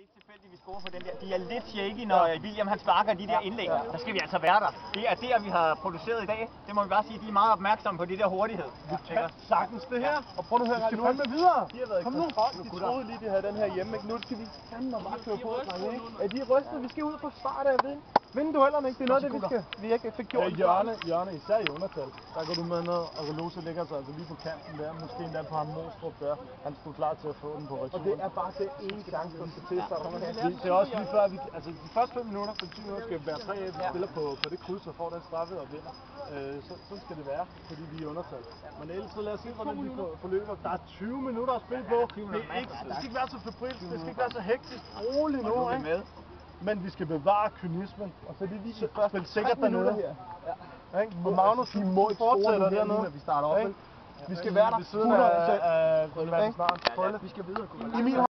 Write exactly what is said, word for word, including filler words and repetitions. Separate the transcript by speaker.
Speaker 1: ikke tilfældigt, vi scorer på den der. De er lidt shaky, når William han sparker de der indlæg. Så skal vi altså være der. Det er der, vi har produceret i dag. Det må vi bare sige, de er meget opmærksomme på det der hurtighed.
Speaker 2: Vi kan sagtens det her. Og prøv nu at høre, vi skal fandme videre.
Speaker 3: De har været i kontrol. De troede lige, de havde den her hjemme. Nu skal vi fandme bare køre på, drenge, ikke? Er de rystet? Vi skal ud fra start af vind. Vinde duellerne, ikke? Det er noget, det vi skal. Vi ikke fik gjort.
Speaker 2: Øh, Jørne, Jørne, især i undertal. Der går du med ned, og Relose ligger sig altså lige på kanten der. Måske endda på ham Mostrup der. Han stod klar til at få den på returen.
Speaker 3: Og det er bare det ene gang, der skal til, så
Speaker 2: det, det er også lige før, vi, altså de første fem minutter, for tyve minutter skal vi være tre af, vi spiller på, på det kryds og får den straffe og vinder. Øh, så, sådan skal det være, fordi vi er undertal. Men ellers så lad os se, hvordan vi forløber. Der er tyve minutter at spille på. Det, er ikke, det skal ikke være så febrilsk, det skal ikke være så hektisk. Rolig nu, ikke? Men vi skal bevare kynismen, og så er det lige først spille sikkert dernede. Her. Ja. Og Magnus, vi må fortsætter dernede, når vi starter op. Vi skal være der. Vi skal videre.